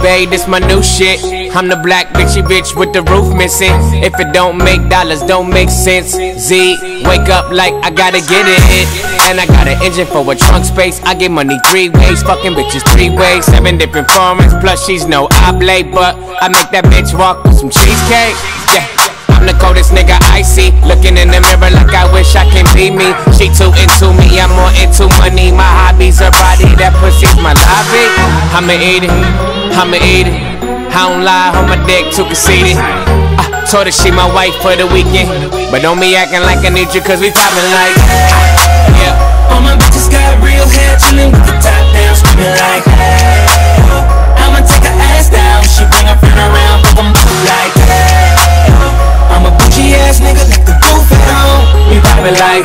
babe, this my new shit. I'm the black bitchy bitch with the roof missing. If it don't make dollars, don't make sense. Z, wake up like I gotta get it. And I got an engine for a trunk space. I get money 3 ways, fucking bitches 3 ways. 7 different formats, plus she's no oblate. But I make that bitch walk with some cheesecake. Yeah, I'm the coldest nigga I see. Looking in the mirror like I wish I can be me. She too into me, I'm more into money. My hobby's her body, that pussy's my lobby. I'ma eat it, I'ma eat it. I don't lie, on my dick too conceited. I told her she my wife for the weekend, but don't be acting like I need you, cause we poppin' like yeah. All my bitches got real hair, chillin' with the top down, screamin' like hey. I'ma take her ass down, she bring her friend around, fuck 'em like hey. I'm a bougie ass nigga, let the roof at home. We poppin' like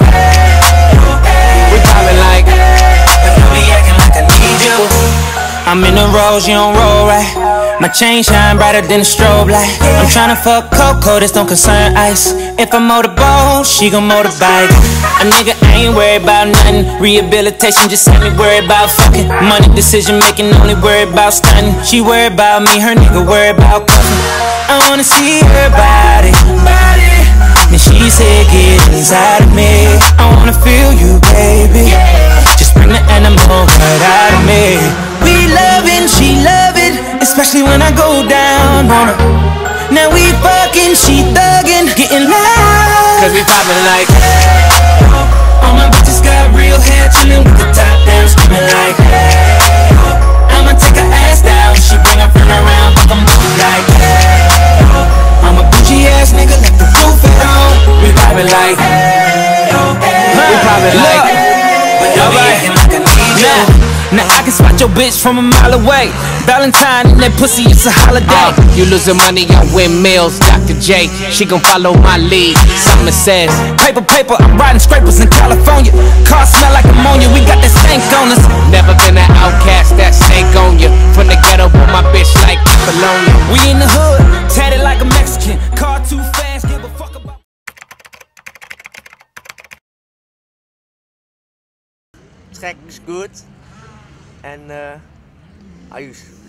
we poppin' like but don't be acting like I need you. I'm in the Rolls, you don't roll right. My chain shine brighter than a strobe light. I'm tryna fuck Coco, this don't concern ice. If I motorboat, she gon' motorbike. A nigga ain't worried about nothing. Rehabilitation just ain't me worried about fucking. Money decision making, only worried about stunning. She worried about me, her nigga worried about cuffing. I wanna see her body. Then she said get inside of me. I wanna feel you, baby. Just bring the animal right out of me. We lovin', she lovin', especially when I go down on her. Now we fucking, she thuggin', getting loud, cause we poppin' like all my bitches got real hair, chillin' with the top down, screamin' like hey. I'ma take her ass down, she bring her friend around, fuck 'em like hey. I'm a bougie ass nigga, let the roof at home. we poppin' like we poppin' like but don't be acting like I need you. Now I can spot your bitch from a mile away. Valentine and that pussy, it's a holiday. You losing money on windmills, Dr. J. She gon' follow my lead. Summer says, Paper, paper, I'm riding scrapers in California. Car smell like ammonia, we got that stank on us. never been an outcast, that stank on you. From the ghetto with my bitch like Apollonia. We in the hood, tatted like a Mexican. Car too fast, give a fuck about. Track is good. En Ayush.